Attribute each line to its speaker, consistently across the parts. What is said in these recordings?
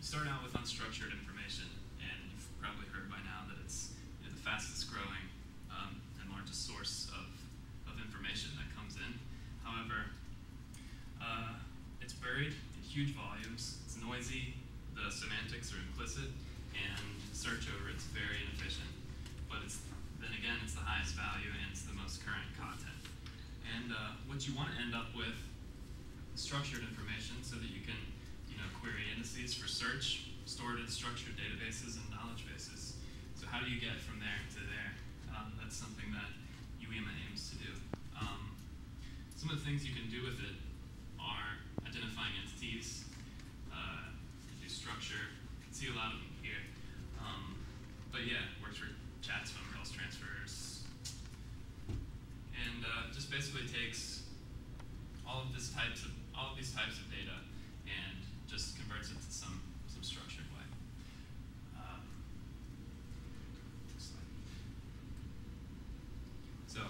Speaker 1: start out with unstructured information, and you've probably heard by now that it's the fastest growing and largest source of information that comes in. However, it's buried in huge volumes, it's noisy, the semantics are implicit, and search over it's very inefficient. But then again, it's the highest value and it's the most current content. And what you want to end up with is structured information so that you can query indices for search stored in structured databases and knowledge bases. So how do you get from there to there? That's something that UEMA aims to do. Some of the things you can do with it are identifying entities, do structure. You can see a lot of them here. But yeah, it works for chats, phone calls, transfers, and just basically takes all of these types of data and just converts it to some structured way. So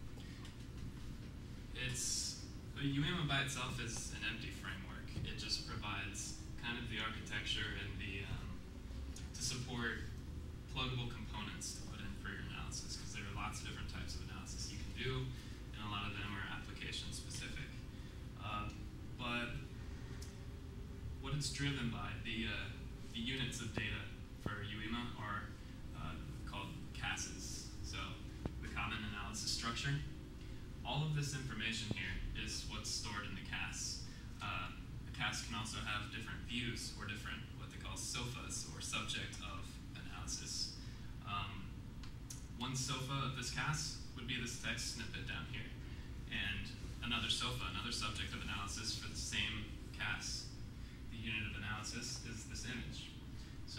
Speaker 1: UEMA by itself is an empty framework. It just provides kind of the architecture and to support pluggable components to put in for your analysis, because there are lots of different types of analysis you can do, and a lot of them are application specific. But what it's driven by, the units of data for UEMA are called CASs, so the Common Analysis Structure. All of this information here is what's stored in the CAS. A CAS can also have different views or different what they call SOFAs, or subject of analysis. One SOFA of this CAS would be this text snippet down here, and another SOFA, another subject of analysis for the same CAS. The unit of analysis is this image. So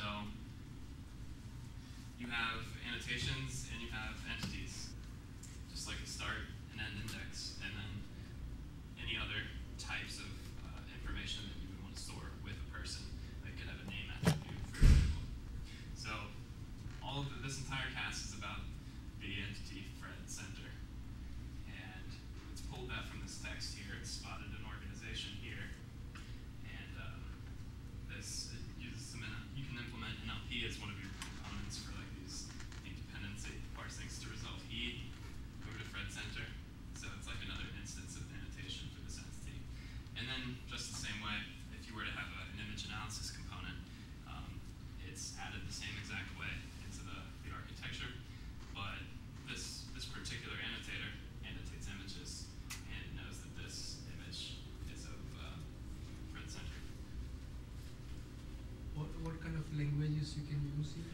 Speaker 1: you have annotations and you have entities, just like a start and end index, and then any other types of information that you would want to store with a person. They could have a name attribute, for example. So this entire CAS is about the entity Fred Center. And it's pulled that from this text here. It's spotted an organization here. And you can implement NLP as one of your components for like these dependency parsings to resolve he over to Fred Center. So it's like another instance of annotation for this entity. And then just the same way, if you were to have an image analysis component, it's added the same exact way into the architecture. But this particular annotator annotates images and knows that this image is of Fred Center.
Speaker 2: What kind of languages you can use here?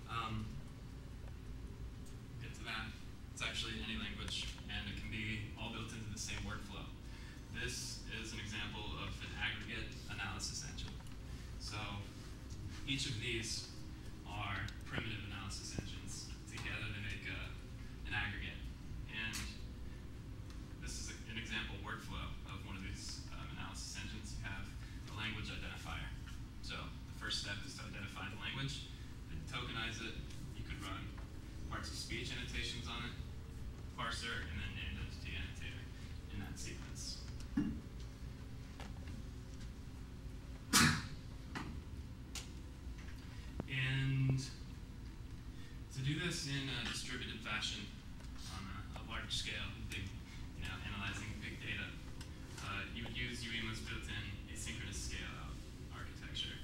Speaker 1: Get to that. It's actually any language, and it can be all built into the same workflow. This is an example of an aggregate analysis engine. So each of these are primitive analysis engines. Together they make an aggregate. And this is an example workflow of one of these analysis engines. You have a language identifier. So the first step is to identify the language, then tokenize it. You could run parts of speech annotations on it, parser, and then named entity annotator in that sequence. And to do this in a distributed fashion on a large scale, big, analyzing big data, you would use UEMA's built-in asynchronous scale-out architecture.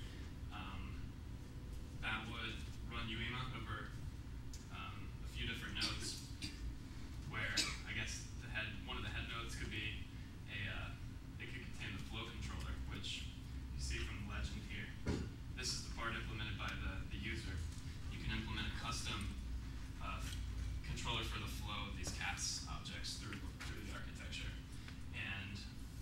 Speaker 1: That would run UEMA over a few different nodes, where I guess one of the head nodes could be it could contain the flow controller, which you see from the legend here. This is the part implemented by the user. You can implement a custom controller for the flow of these CAS objects through the architecture. And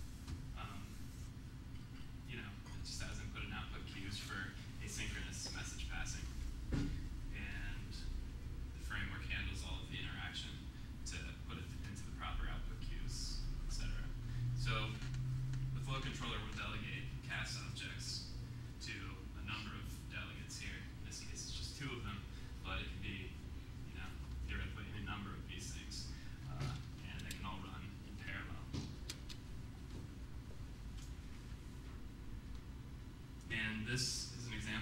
Speaker 1: it just has input and output queues for asynchronous message passing. And the framework handles all of the interaction to put it into the proper output queues, etc. So the flow controller will delegate CAS objects to a number of delegates here. In this case, it's just 2 of them, but it can be, theoretically any number of these things, and they can all run in parallel. And this is an example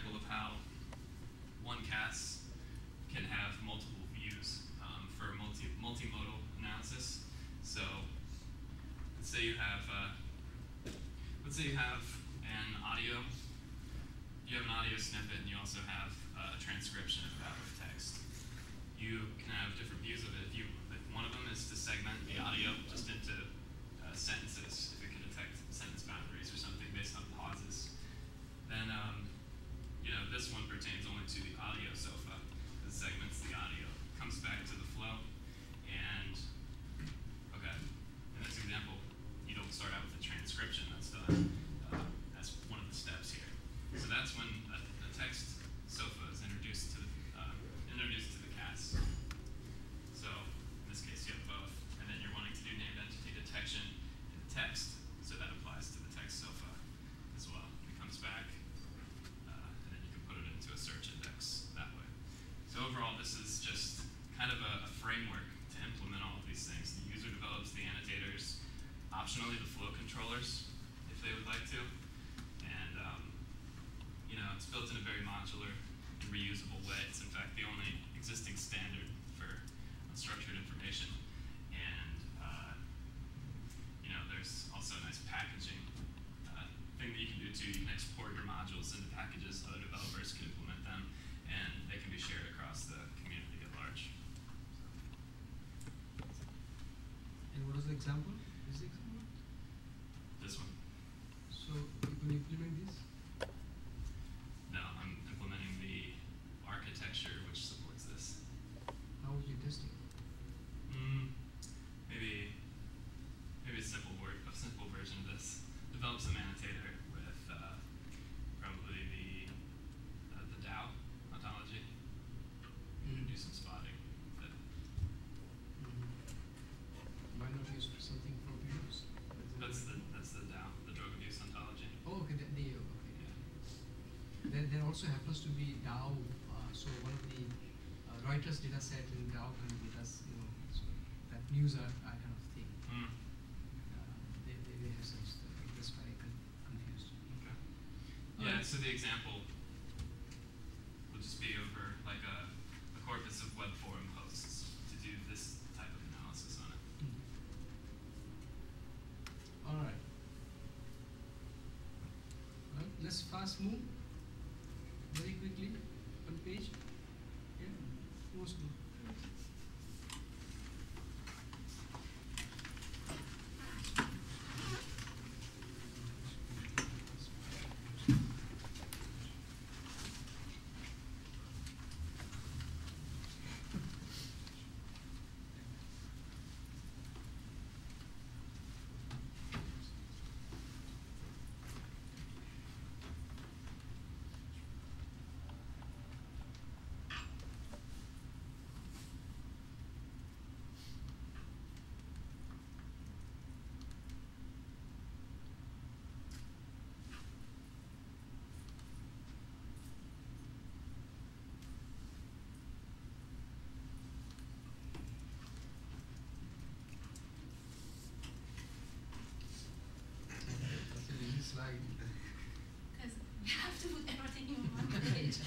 Speaker 1: CAS can have multiple views for multimodal analysis. So let's say you have an audio. You have an audio snippet, and you also have a transcription of that with text. You can have different views of it. If one of them is to segment the audio just into sentences, if it can detect sentence boundaries or something based on pauses, then this one pertains only to the audio SOFA. It segments the audio, comes back to the flow, and in this example, you don't start out with a transcription. That's done as one of the steps here. So that's when a text SOFA is introduced to the CAS. So in this case, you have both, and then you're wanting to do named entity detection in the text, so that applies to the text SOFA as well. It comes back, and then you can put it into a search index that way. So overall, this is just kind of a framework to implement all of these things. The user develops the annotators, optionally the flow controllers, if they would like to, and it's built in a very modular and reusable way. It's in fact the only existing standard for unstructured information, and there's also a nice packaging thing that you can do too. You can export your modules into packages, other developers can implement them, and they can be shared across the community at large.
Speaker 2: And what is the example? Is the example?
Speaker 1: This one.
Speaker 2: So you can implement this?
Speaker 1: No, I'm implementing the architecture which supports this.
Speaker 2: How are you testing?
Speaker 1: Maybe a simple version of this. Develop some annotator with probably the DAO ontology. Do some spotting.
Speaker 2: Why not use something for abuse?
Speaker 1: That's the DAO, the drug abuse ontology.
Speaker 2: Oh, okay, okay.
Speaker 1: Yeah.
Speaker 2: There also happens to be DAO. So one of the Reuters data set in DAO kind of data, so that news are kind of thing. They have such stuff. That's why I confused.
Speaker 1: Okay. Yeah. So the example will just be over like a corpus of web forum posts to do this type of analysis on it.
Speaker 2: All right. Well, let's fast move very quickly on page. Yeah, most good. That's a easy slide.
Speaker 3: Because we have to put everything in one page.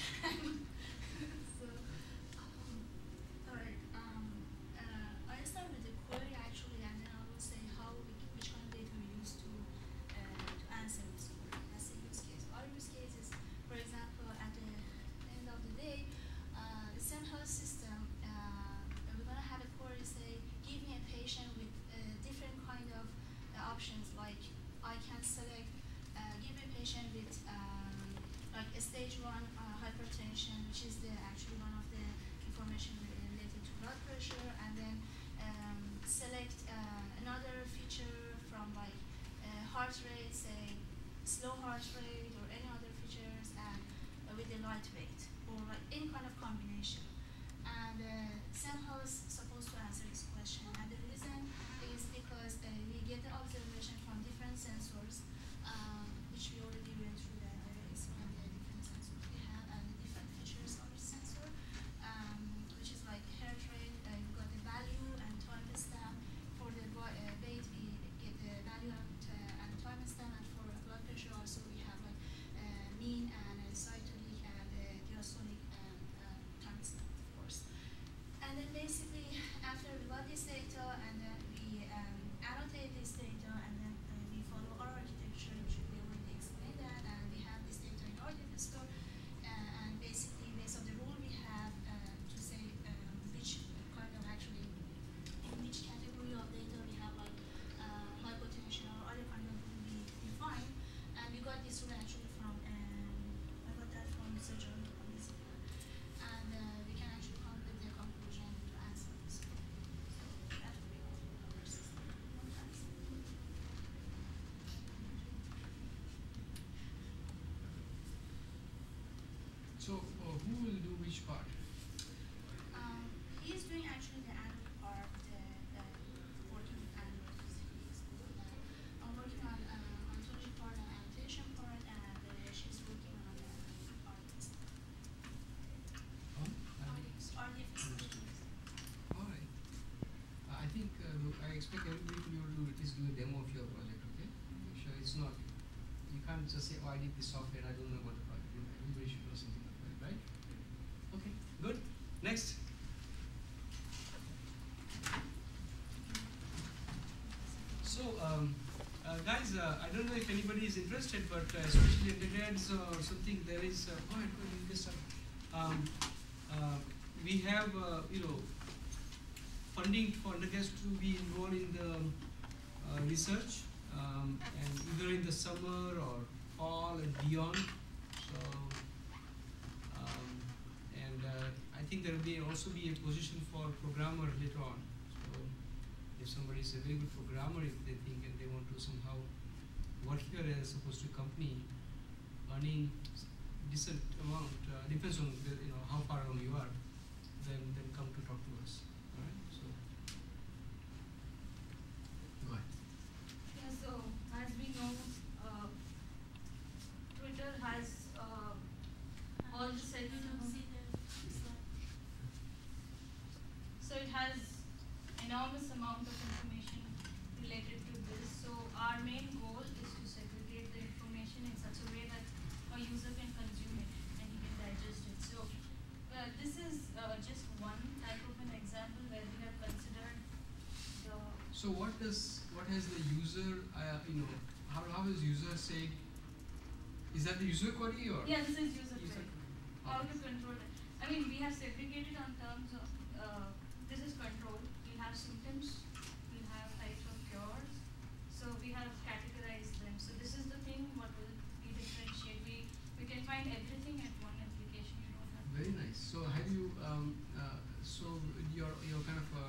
Speaker 3: Alright, I start with the query actually, and then I will say which kind of data we use to answer this query. That's the use case. Our use case is, for example, at the end of the day, the same health system, we're going to have a query say, give me a patient with different kind of options, like I can select, give a patient with like a stage 1 hypertension, which is actually one of the information related to blood pressure, and then select another feature from like heart rate, say slow heart rate or any other features, and with the light weight or like any kind of combination. And SEMHO is supposed to answer this question, and the reason is because we get the observation from different sensors, which we already went through that. Explain the different sensors we have and the different features of each sensor, which is like heart rate. You've got the value and time stamp. For the weight, we get the value and time stamp, and for blood pressure also we have like mean and cytolic and diastolic and
Speaker 2: So who will do which part?
Speaker 3: He's doing actually the Android part, working with Android. I'm working on ontology part and annotation part, and she's working on artist.
Speaker 2: On?
Speaker 3: Artist.
Speaker 2: Alright. I think I expect everybody to be able to at least do a demo of your project, okay? Sure, it's not, you can't just say, oh, I did this software, I don't know about the project. Everybody should know something about it, right? Okay, good. Next. So, guys, I don't know if anybody is interested, but especially undergrads or something, there is, go ahead, this, we have, funding for undergrads to be involved in the research, and either in the summer or fall and beyond. So, I think there will also be a position for programmer later on. So, if somebody is a very good programmer, if they think and they want to somehow work here as opposed to company, earning decent amount, depends on the, how far along you are, then come to talk to us. All right. So, go ahead.
Speaker 4: Yeah, so as we know, Twitter has all the so it has enormous amount of information related to this. So our main goal is to segregate the information in such a way that a user can consume it and he can digest it. So this is just one type of an example where we have considered the.
Speaker 2: So what has the user, how is user say? Is that the user query or?
Speaker 4: Yeah, this is user query. How to control it. I mean, we have segregated on terms of, this is control. We have symptoms, we have types of cures. So we have categorized them. So this is the thing, what will we differentiate? We can find everything at one application. You don't have.
Speaker 2: Very nice. So have you, so your kind of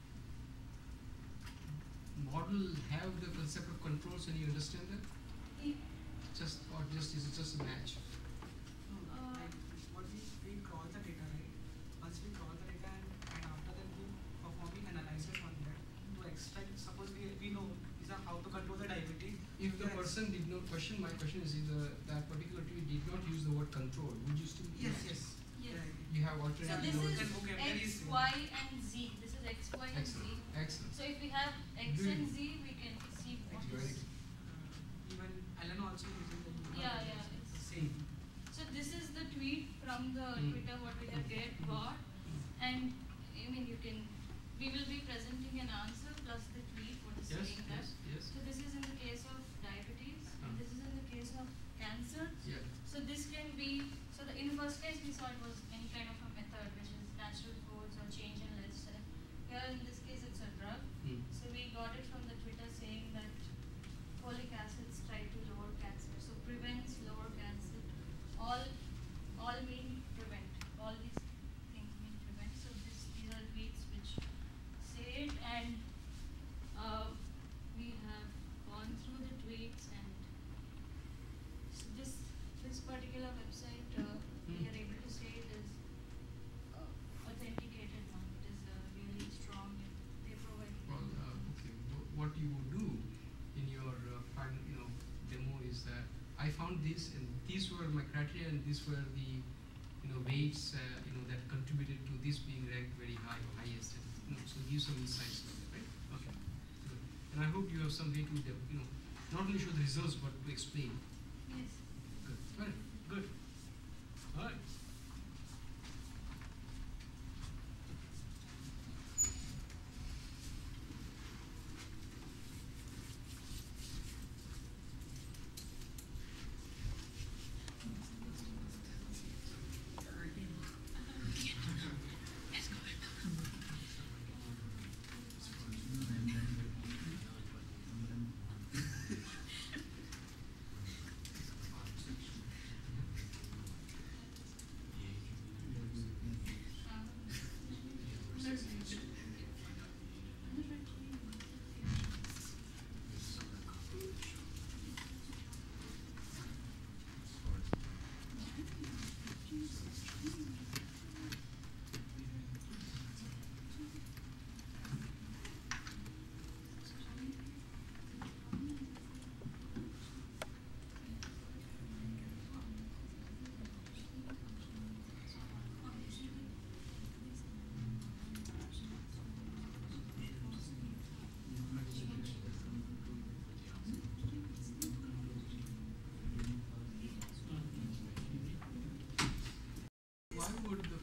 Speaker 2: model have the concept of controls and you understand that?
Speaker 4: Yeah.
Speaker 2: Is it just a match?
Speaker 5: What we crawl the data, right? Once we crawl the data and after that we performing analysis on that to extract, suppose we know how to control the diabetes.
Speaker 2: If the person did not question, my question is if that particular tweet did not use the word control, would you still?
Speaker 5: Yes.
Speaker 4: Yes.
Speaker 2: You have
Speaker 4: So
Speaker 2: alternative
Speaker 4: this
Speaker 2: nodes.
Speaker 4: is X, Y, and Z. This is X, Y, and Z.
Speaker 2: Excellent.
Speaker 4: So if we have X and Z, we can see what
Speaker 2: Very
Speaker 4: is.
Speaker 5: Even Alan also using the
Speaker 4: Yeah,
Speaker 5: it's
Speaker 4: it's
Speaker 5: same.
Speaker 4: So this is the tweet from the Twitter what we have got, and I mean we will be presenting an answer plus the tweet what is saying that.
Speaker 2: Yes.
Speaker 4: So this is in the case of diabetes, and this is in the case of cancer.
Speaker 2: Yeah.
Speaker 4: So this can be, in the first case we saw it was any kind of a method which is natural foods or change in lifestyle. Here in this case it's a drug. So we got it from the Twitter saying that folic acids try to lower cancer. So prevents, lower cancer. All mean prevent. All these things mean prevent. So these are tweets which say it, and we have gone through the tweets, and so this particular website we are able to say it is authenticated one. It is really strong. They provide.
Speaker 2: Well, okay. What you would do in your final, demo is that I found this, and these were my criteria, and these were the, weights, that contributed to this being ranked very high or highest. And, so give some insights like that, right? Okay. Good. And I hope you have some way to, not only show the results but to explain.
Speaker 4: Yes.
Speaker 2: Good. Right. Good. All right.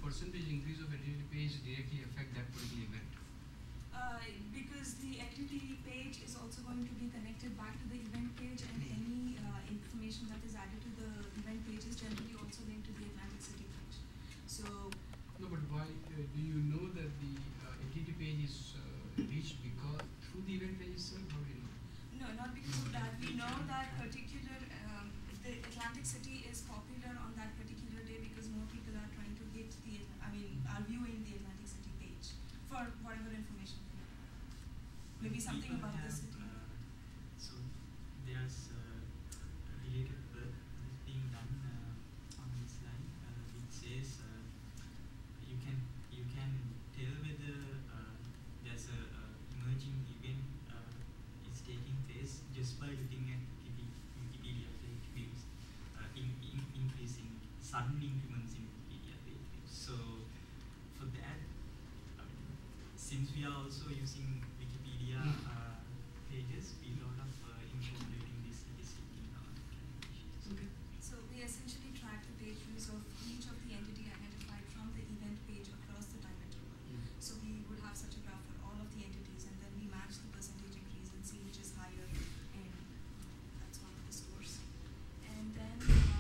Speaker 2: percentage increase of entity page directly affect that particular event?
Speaker 6: Because the entity page is also going to be connected back to the event page, and any information that is added to the event page is generally also linked to the Atlantic City page. So,
Speaker 2: No, but why do you know that the entity page is reached because through the event page itself? How do you know?
Speaker 6: no, not because of that. We know that particular, the Atlantic City is popular on that particular day because more people are trying to hit the, are viewing the Atlantic City page for whatever information they have. Maybe something
Speaker 7: People
Speaker 6: about the
Speaker 7: have,
Speaker 6: city.
Speaker 7: So there's related work that is being done on this line, which says you can tell whether there's a emerging event is taking place just by looking at Wikipedia page views, increasing sudden increments in Wikipedia page views. So for that, since we are also using Wikipedia pages, we lot of incorporating this statistic in our calculations.
Speaker 2: Okay.
Speaker 6: So we essentially track the page views of each of the entity identified from the event page across the time interval. So we would have such a graph for all of the entities, and then we match the percentage increase and see which is higher, and that's one of the scores. And then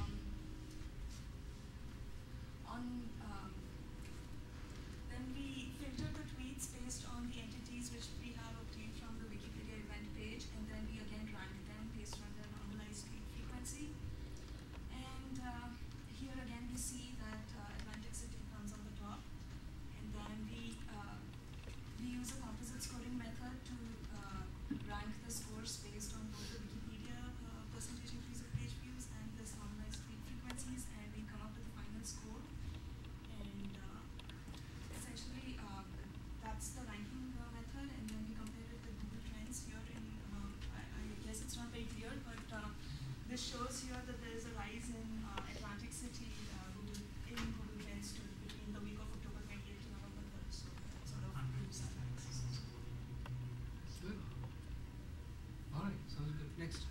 Speaker 6: then we filter the tweets based on the entities which we have obtained from the Wikipedia event page, and then we again rank them based on their normalized tweet frequency. And here again we see that Atlantic City comes on the top, and then we use a composite scoring method to rank the scores based on both the Wikipedia percentage increase of page views and this normalized tweet frequencies, and we come up with the final score. And essentially that's the ranking method, and then we compare it with Google Trends here in, I guess it's not very clear, but this shows here that there is a rise in Atlantic City Google Trends between the week of October 28th to November 3rd. So that sort of proves that.
Speaker 2: Good. All right, sounds good. Next.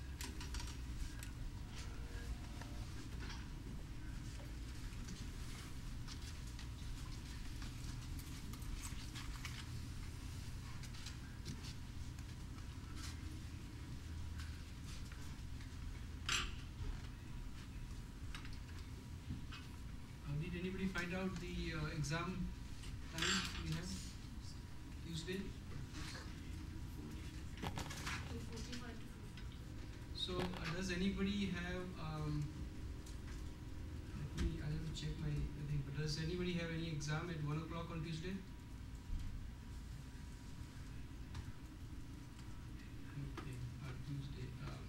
Speaker 2: Did anybody find out the exam time we have? Tuesday?
Speaker 4: 2:45 to 4:50.
Speaker 2: So does anybody have I have to check my thing, but does anybody have any exam at 1 o'clock on Tuesday? Okay, Tuesday.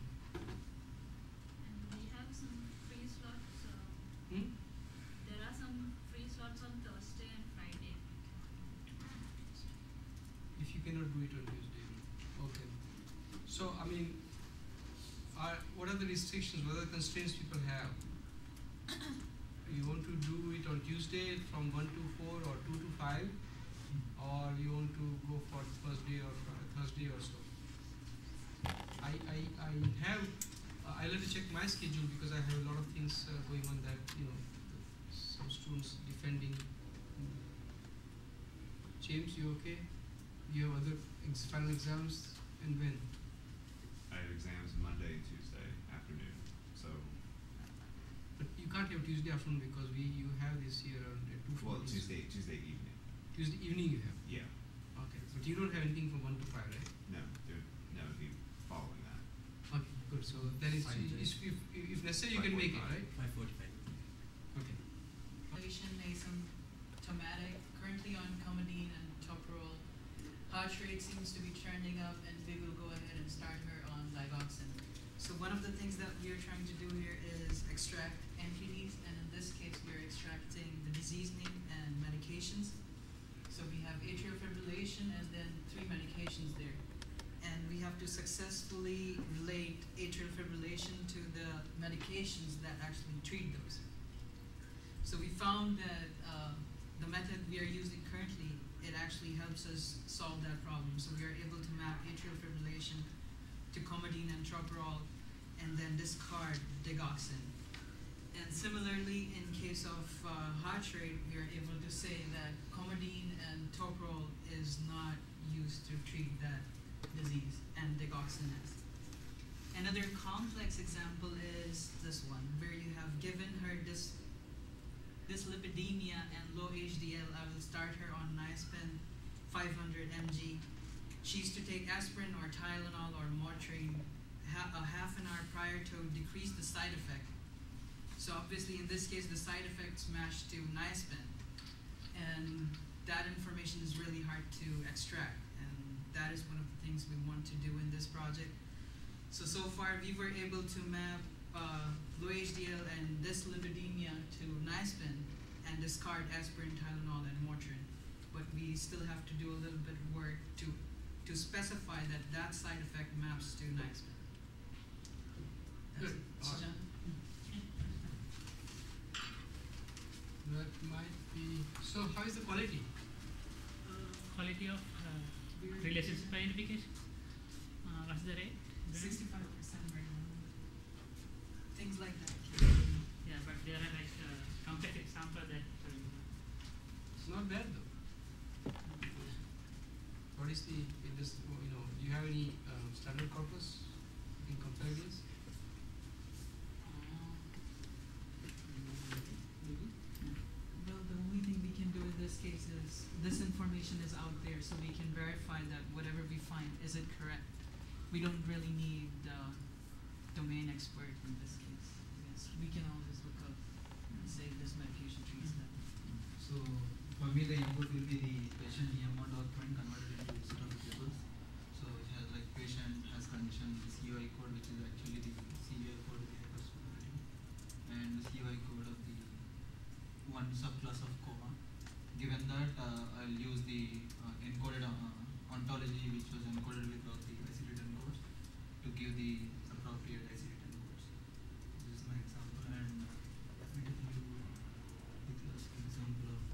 Speaker 4: And we have some free slots. There are some free slots on Thursday and Friday.
Speaker 2: If you cannot do it on Tuesday, okay. So what are the restrictions? What are the constraints people have? You want to do it on Tuesday from 1 to 4 or 2 to 5, or you want to go for Thursday or Thursday or so? I'll have to check my schedule because I have a lot of things going on that, some students defending. James, you okay? You have other final exams, and when?
Speaker 8: I have exams Monday and Tuesday afternoon, so.
Speaker 2: But you can't have Tuesday afternoon because you have this here at 2:40.
Speaker 8: Well, Tuesday evening.
Speaker 2: Tuesday evening you have.
Speaker 8: Yeah.
Speaker 2: Okay, but you don't have anything from 1 to 5, right?
Speaker 8: No, it'd be following that.
Speaker 2: Okay, good. So then if necessary you can make it, right?
Speaker 9: 5:45.
Speaker 2: Okay.
Speaker 10: Asymptomatic, currently on Coumadine and Toprol. Heart rate seems to be trending up, and we will go ahead and start her on digoxin. So one of the things that we are trying to do here is extract entities, and in this case we are extracting the disease name and medications. So we have atrial fibrillation and then 3 medications there. And we have to successfully relate atrial fibrillation to the medications that actually treat those. So we found that the method we are using currently, it actually helps us solve that problem. So we are able to map atrial fibrillation to Coumadine and Toprol, and then discard digoxin. And similarly, in case of heart rate, we are able to say that Coumadin and Toprol is not used to treat that disease, and digoxin is. Another complex example is this one, where you have given her dyslipidemia and low HDL. I will start her on niacin 500 mg. She used to take aspirin or Tylenol or Motrin a half an hour prior to decrease the side effect. So obviously in this case the side effects match to niacin, and that information is really hard to extract, and that is one of the things we want to do in this project. So far we were able to map low HDL and dyslipidemia to niacin and discard aspirin, Tylenol, and Motrin. But we still have to do a little bit of work to specify that that side effect maps to niacin.
Speaker 2: Good.
Speaker 10: John?
Speaker 2: That might be. So how is the quality?
Speaker 9: Quality of relationship identification. What's the rate?
Speaker 10: 65% right now. Things like that.
Speaker 9: Yeah, but there are like complex example that.
Speaker 2: It's not bad though. What is the in this? You know, do you have any standard corpus you can compare this?
Speaker 10: Well, the only thing we can do in this case is this information is out there, so we can verify that whatever we find, is it correct? We don't really need domain expert in this case. Yes, we can always look up and say this medication treats that.
Speaker 7: So for me the input will be the patient EMR document converted into histogram tables. So it has like patient has condition, the COI code, which is actually the COI code of the hyperosmolarity, and the COI code of the one subclass of coma. Given that, I'll use the encoded ontology which was encoded with all the ICD-10 codes to give the appropriate ICD-10 codes. This is my example, and let me give you the classic example of.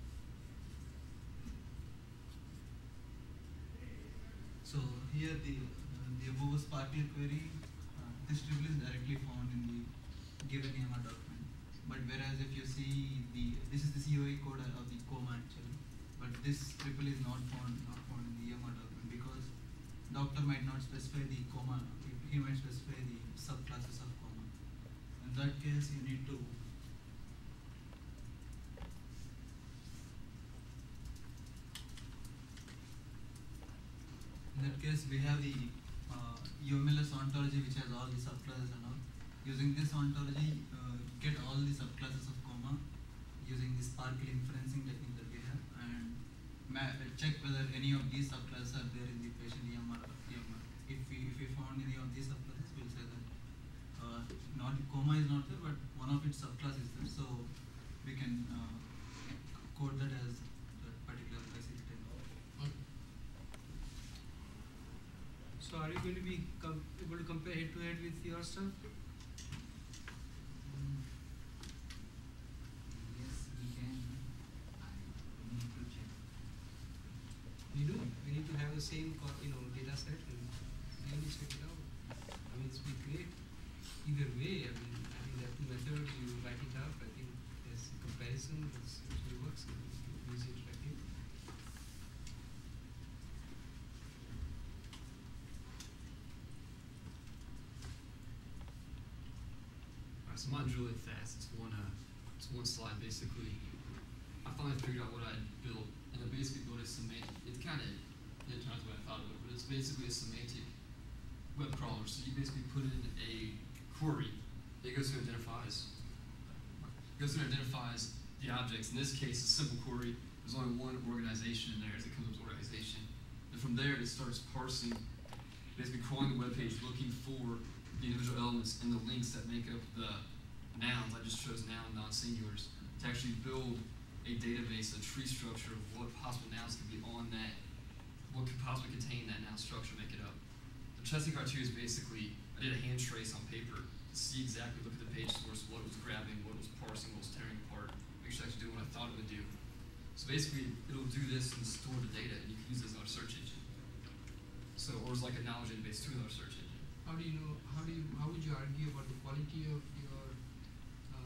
Speaker 7: So here the above sparkle query, this triple is directly found in the given EMR document. But whereas if you see this is the COE code of the coma actually, but this triple is not found in the EMR document because doctor might not specify the coma, he might specify the subclasses of coma. In that case, you need to we have the UMLS ontology which has all the subclasses and all. Using this ontology, get all the subclasses of coma using the sparkle inferencing technique that we have, and check whether any of these subclasses are there in the patient EMR. If we found any of these subclasses, we'll say that not coma is not there, but one of its subclasses is there, so we can code that as that particular ICD-10.
Speaker 2: So are you going to be able to compare head to head with your stuff?
Speaker 7: Yes, we can. I need to check.
Speaker 2: We do. We need to have the same data set and really check it out. I mean, it's be great. Either way, I mean, that method you write it up. I think there's a comparison. It actually works. Use it right.
Speaker 11: So mine's really fast. It's one slide basically. I finally figured out what I built, and I basically built a semantic. It kind of turns what I thought of it, but it's basically a semantic web crawler. So you basically put in a query. It goes through and identifies the objects. In this case, a simple query. There's only one organization in there as it comes up with organization, and from there it starts parsing, basically crawling the web page, looking for the individual elements and the links that make up the nouns. I just chose noun, non-singulars, to actually build a database, a tree structure of what possible nouns could be on that, what could possibly contain that noun structure, make it up. The testing criteria is basically, I did a hand trace on paper to see exactly, look at the page source, what it was grabbing, what it was parsing, what it was tearing apart, make sure it actually doing what I thought it would do. So basically, it'll do this and store the data, and you can use it as our search engine. So, or it's like a knowledge database to our search engine.
Speaker 2: How would you argue about the quality of your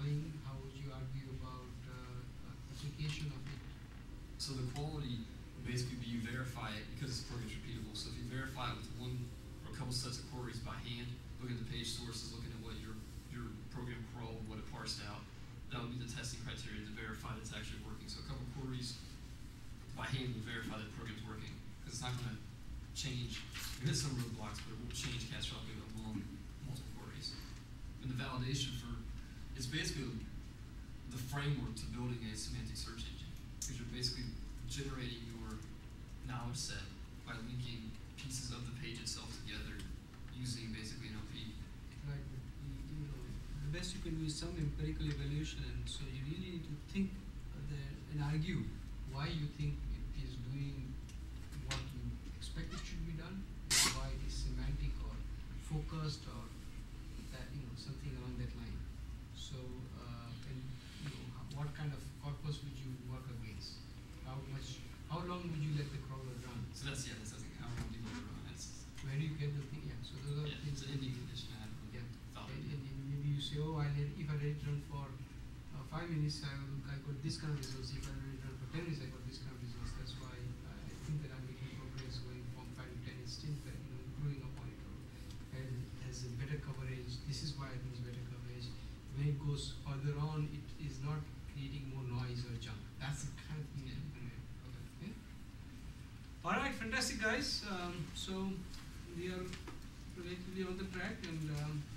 Speaker 2: crawling? How would you argue about application of it?
Speaker 11: So the quality would basically be you verify it because this program is repeatable. So if you verify it with one or a couple sets of queries by hand, looking at the page sources, looking at what your program crawled, what it parsed out, that would be the testing criteria to verify that it's actually working. So a couple queries by hand will verify that the program's working because it's not going to change. You hit some roadblocks, but it won't change catastrophically among multiple queries. And the validation for it's basically the framework to building a semantic search engine because you're basically generating your knowledge set by linking pieces of the page itself together using basically an NLP.
Speaker 2: Right. You know, the best you can do is some empirical evaluation, and so you really need to think and argue why you think it is doing what you expect it should be done, and why it is semantic or focused or that something along that line. So and what kind of corpus would you work against? How long would you let the crawler run?
Speaker 11: So that's something. How long do you want to run? That's
Speaker 2: Where do you get the thing? Yeah. So those are things.
Speaker 11: it's an ending condition. I haven't
Speaker 2: Yeah.
Speaker 11: thought
Speaker 2: And,
Speaker 11: of it.
Speaker 2: and maybe you say, oh, if I let it run for 5 minutes, I got this kind of results. If I let it run for 10 minutes, I got this kind of results. That's why I think that I'm making progress going from 5 to 10. It's still improving upon it. And has a better coverage. This is why I think it's better coverage. When it goes further on, it is not creating more noise or junk. That's the kind of thing. Okay. All right, fantastic, guys. So we are relatively on the track, and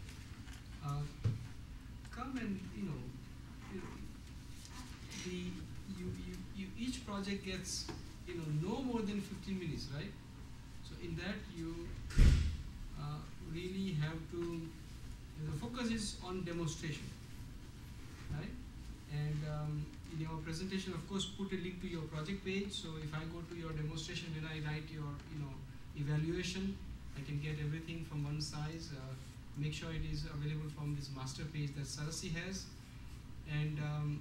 Speaker 2: come and each project gets no more than 15 minutes, right? So in that you really have to. The focus is on demonstration, right? And in your presentation, of course, put a link to your project page. So if I go to your demonstration, when I write your evaluation, I can get everything from one size. Make sure it is available from this master page that Sarasi has, and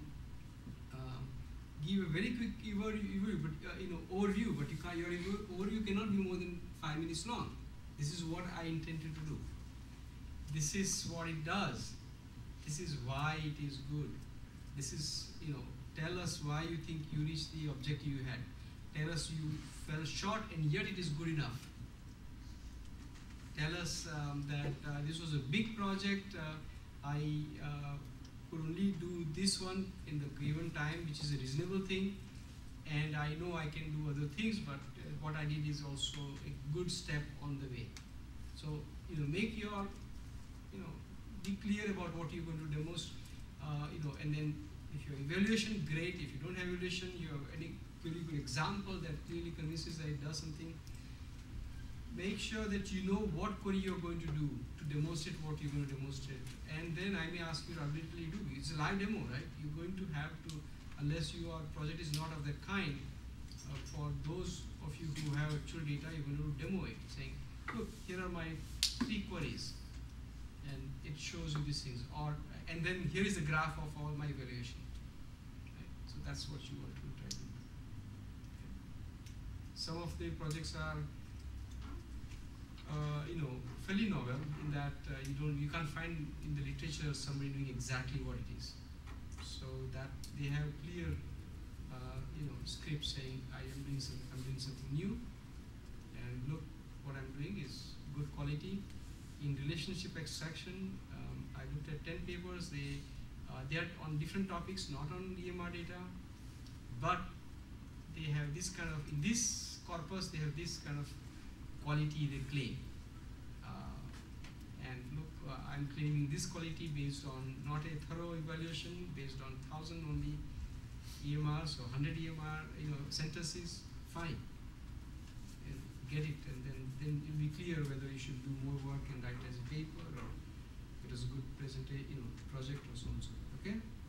Speaker 2: give a very quick overview. But your overview cannot be more than 5 minutes long. This is what I intended to do. This is what it does. This is why it is good. This is, tell us why you think you reached the objective you had. Tell us you fell short and yet it is good enough. Tell us that this was a big project. I could only do this one in the given time, which is a reasonable thing. And I know I can do other things, but what I did is also a good step on the way. So, make your, be clear about what you're going to demonstrate, and then if your evaluation, great. If you don't have evaluation, you have any really good example that clearly convinces that it does something. Make sure that you know what query you're going to do to demonstrate what you're going to demonstrate. And then I may ask you to arbitrarily do. It's a live demo, right? You're going to have to, unless your project is not of that kind, for those of you who have actual data, you're going to demo it, saying, look, here are my 3 queries. And it shows you these things. And then here is the graph of all my evaluation. Right? So that's what you want to try to do. Okay. Some of the projects are fairly novel in that you can't find in the literature somebody doing exactly what it is. So that they have clear script saying I'm doing something new, and look what I'm doing is good quality. In relationship extraction, I looked at 10 papers. They are on different topics, not on EMR data, but they have this kind of, in this corpus, they have this kind of quality they claim. And look, I'm claiming this quality based on not a thorough evaluation, based on 1,000 only EMRs or 100 EMR sentences, fine. And get it, and then it'll be clear whether you should do more work and write as a paper or it is a good presentation, project or so on and so forth. Okay.